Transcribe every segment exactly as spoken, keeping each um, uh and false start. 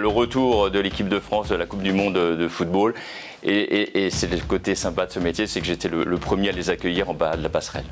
Le retour de l'équipe de France de la Coupe du Monde de football. Et, et, et c'est le côté sympa de ce métier, c'est que j'étais le, le premier à les accueillir en bas de la passerelle.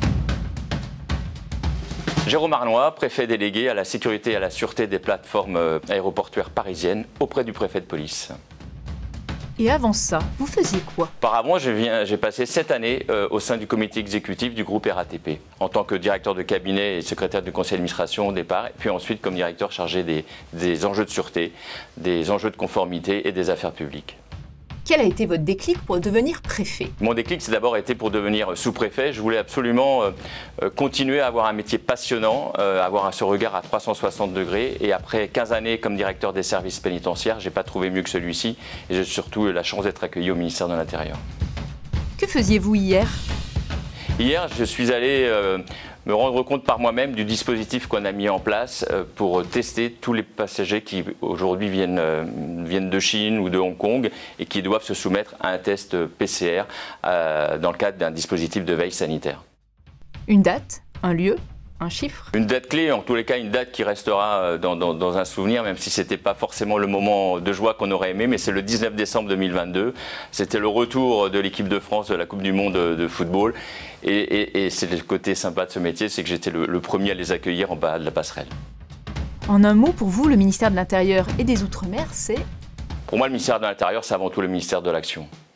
Jérôme Arnois, préfet délégué à la sécurité et à la sûreté des plateformes aéroportuaires parisiennes auprès du préfet de police. Et avant ça, vous faisiez quoi? Auparavant, j'ai passé sept années euh, au sein du comité exécutif du groupe R A T P, en tant que directeur de cabinet et secrétaire du conseil d'administration au départ, et puis ensuite comme directeur chargé des, des enjeux de sûreté, des enjeux de conformité et des affaires publiques. Quel a été votre déclic pour devenir préfet? Mon déclic, c'est d'abord été pour devenir sous-préfet. Je voulais absolument euh, continuer à avoir un métier passionnant, euh, avoir ce regard à trois cent soixante degrés. Et après quinze années comme directeur des services pénitentiaires, je n'ai pas trouvé mieux que celui-ci. Et j'ai surtout eu la chance d'être accueilli au ministère de l'Intérieur. Que faisiez-vous hier? Hier, je suis allé euh, me rendre compte par moi-même du dispositif qu'on a mis en place euh, pour tester tous les passagers qui aujourd'hui viennent, euh, viennent de Chine ou de Hong Kong et qui doivent se soumettre à un test P C R euh, dans le cadre d'un dispositif de veille sanitaire. Une date, un lieu, un chiffre? Une date clé, en tous les cas une date qui restera dans, dans, dans un souvenir, même si ce n'était pas forcément le moment de joie qu'on aurait aimé, mais c'est le dix-neuf décembre deux mille vingt-deux. C'était le retour de l'équipe de France de la Coupe du Monde de football. Et, et, et c'est le côté sympa de ce métier, c'est que j'étais le, le premier à les accueillir en bas de la passerelle. En un mot, pour vous, le ministère de l'Intérieur et des Outre-mer, c'est? Pour moi, le ministère de l'Intérieur, c'est avant tout le ministère de l'Action.